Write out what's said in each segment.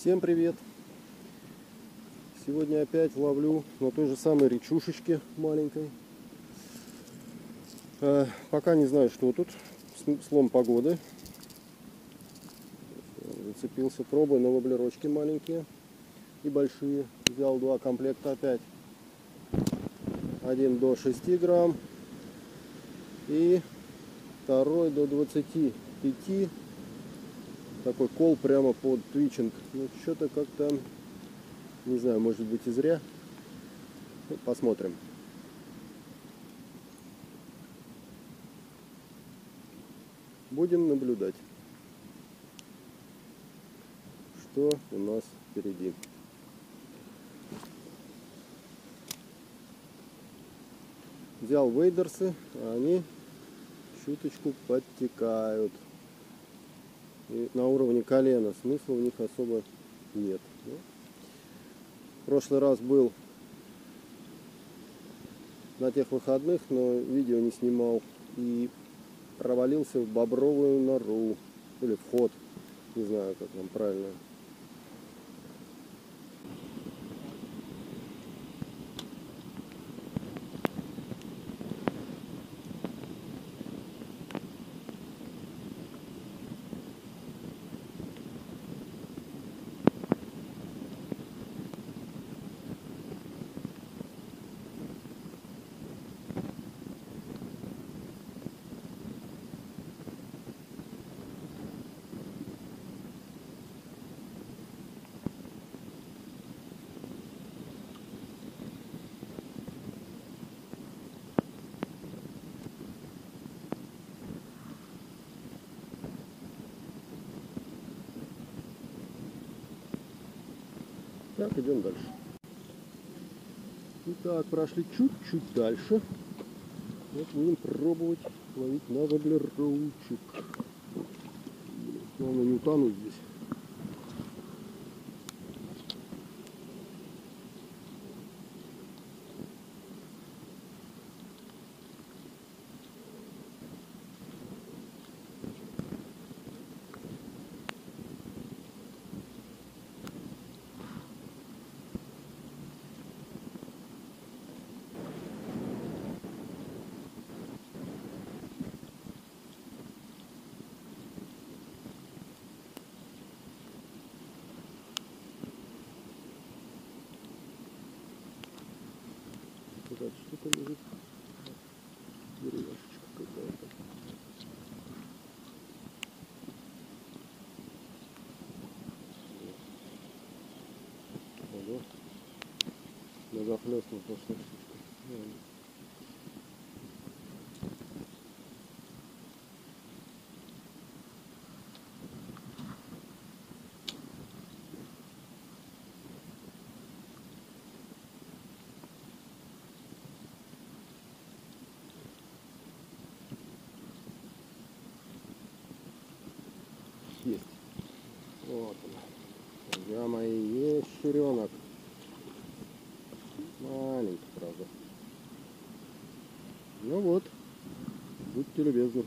Всем привет! Сегодня опять ловлю на той же самой речушечке маленькой. Пока не знаю, что тут. Слом погоды. Зацепился, пробую на воблерочки маленькие и большие. Взял два комплекта опять. Один до 6 грамм и второй до 25. Такой кол прямо под твичинг. Ну что-то как-то, не знаю, может быть и зря. Посмотрим. Будем наблюдать, что у нас впереди. Взял вейдерсы, а они чуточку подтекают. И на уровне колена. Смысла в них особо нет. В прошлый раз был на тех выходных, но видео не снимал. И провалился в бобровую нору. Или вход. Не знаю, как там правильно. Так, идем дальше. Итак, прошли чуть-чуть дальше. Вот будем пробовать ловить на воблерочек. Главное не утонуть здесь. Какая-то штука лежит. Деревяшечка какая-то. Ого. Многохлёстная пошла штучка. Есть. Вот он. Друзья мои, есть щуренок. Маленький, правда. Ну вот. Будьте любезны.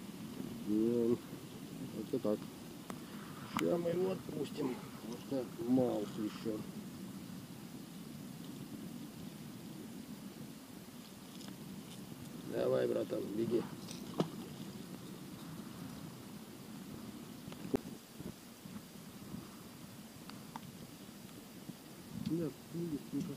Это так. Сейчас мы его отпустим. Потому что маус еще. Давай, братан, беги. Нет, не быстренько.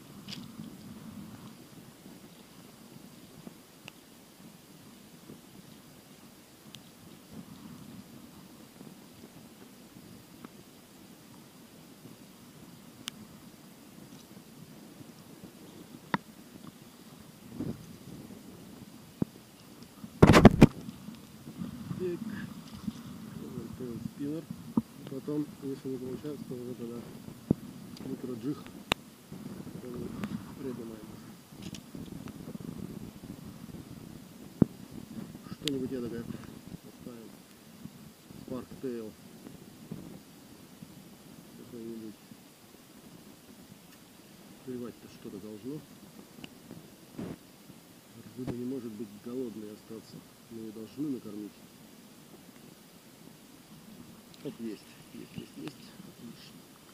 Спиннер. Потом, если не получается, то уже тогда микроджиг. Что-нибудь эдакое поставим. Спарктейл. Какой-нибудь. Клевать-то что-то должно. Рыба не может быть голодной остаться. Мы ее должны накормить. Есть. Отлично.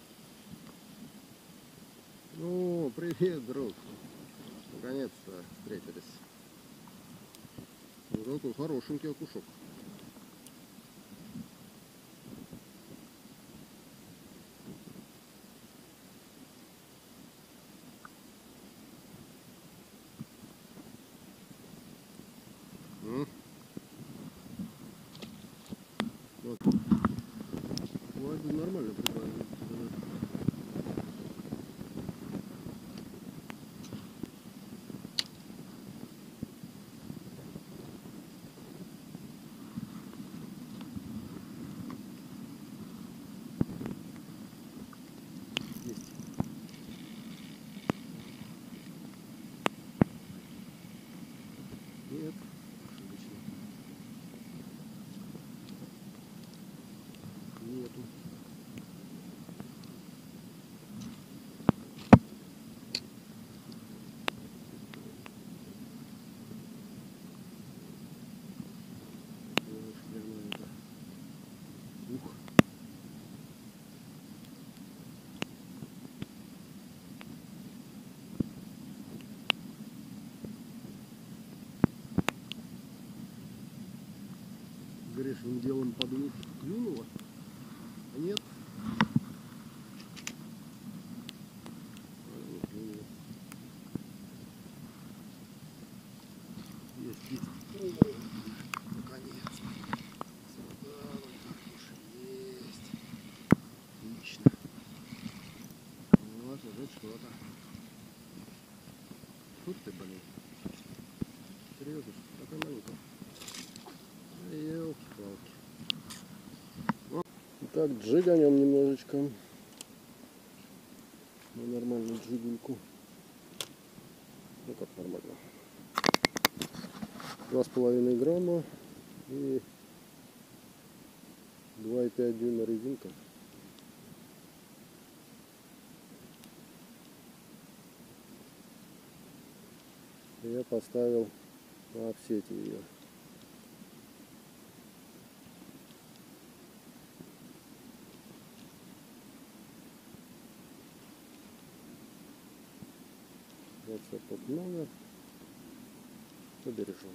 Ну, привет, друг. Наконец-то встретились. Ну, какой хорошенький окушок. Вот. Ладно, нормально, прикольно. Есть. Нет. Ошибочно. Нету. Прямо это. Ух. Грешным делом подумал, клюнуло. А нет. Есть. Наконец. Есть. Отлично. Вот уже что-то. Тут ты, блин. Серьезно, такой маленький. Ёлки-палки. Так, джиганем немножечко. На нормальную джигульку. Ну как нормально. 2,5 грамма и 2,5 дюйма резинка. Я поставил на офсете ее. WhatsApp номер. Побережем.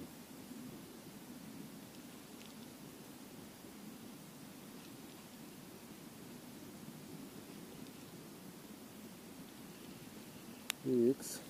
X.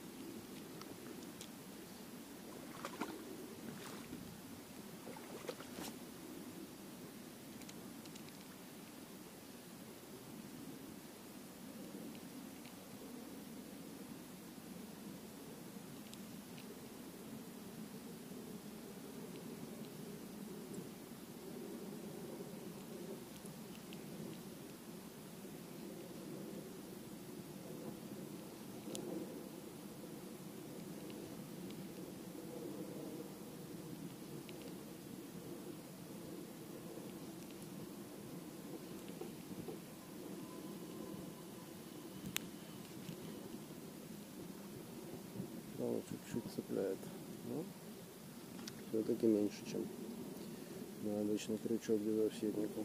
Он чуть-чуть цепляет, но все-таки меньше, чем на обычный крючок без офсетника.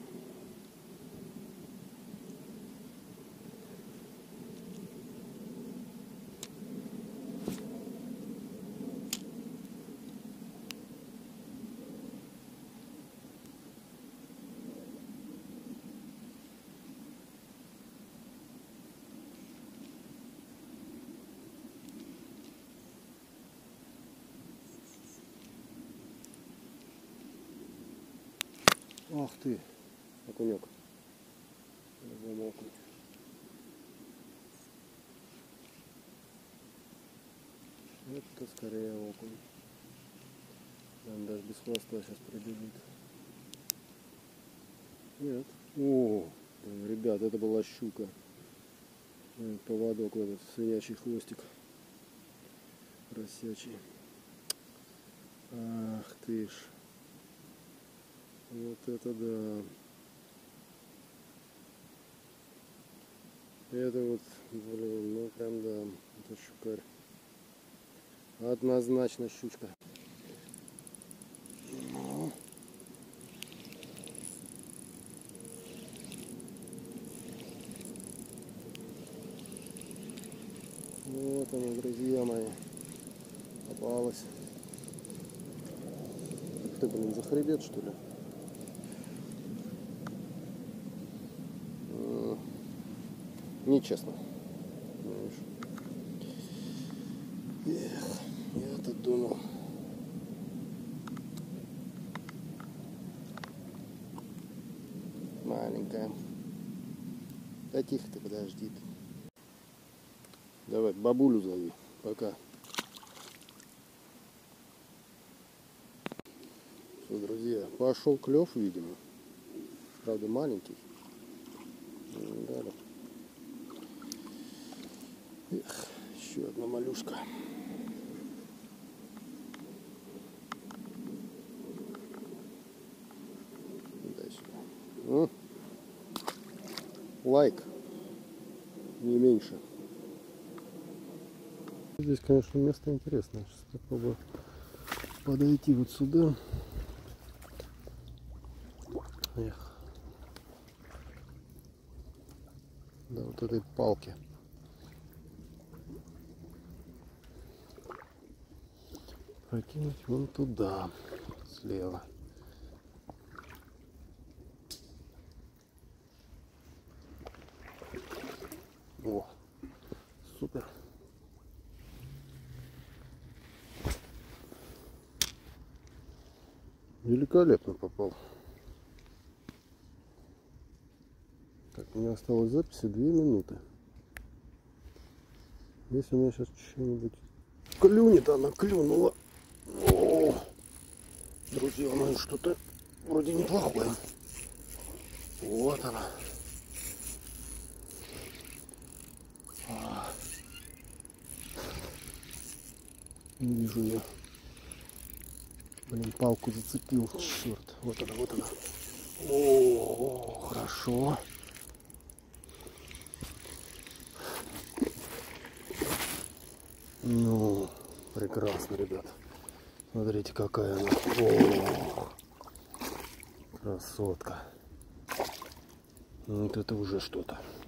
Ах ты, окунек. Это скорее окунь. Он даже без хвоста сейчас прибежит. Нет. О, ребят, это была щука. Поводок, этот свинячий хвостик. Просячий. Ах ты ж. Вот это да. Это вот, блин, ну прям да, это щукарь. Однозначно щучка. Вот она, друзья мои. Попалась. Ты, блин, за хребет, что ли? Нечестно. Эх, я-то думал. Маленькая. Да тихо ты, подожди. Давай, бабулю зови. Пока. Все, друзья, пошел клев, видимо. Правда, маленький. Далее. Эх, еще одна малюшка. Дай сюда. Лайк. Не меньше. Здесь, конечно, место интересное. Сейчас попробую подойти вот сюда. Эх. До вот этой палки. Прокинуть вон туда, слева. О, супер. Великолепно попал. Так, у меня осталось записи 2 минуты. Если у меня сейчас что-нибудь клюнет, она клюнула. О, друзья, ну что-то вроде неплохое. Вот она. Не вижу ее. Блин, палку зацепил. Черт. Вот она, вот она. О, хорошо. Ну, прекрасно, ребят. Смотрите, какая она. О, красотка. Вот это уже что-то.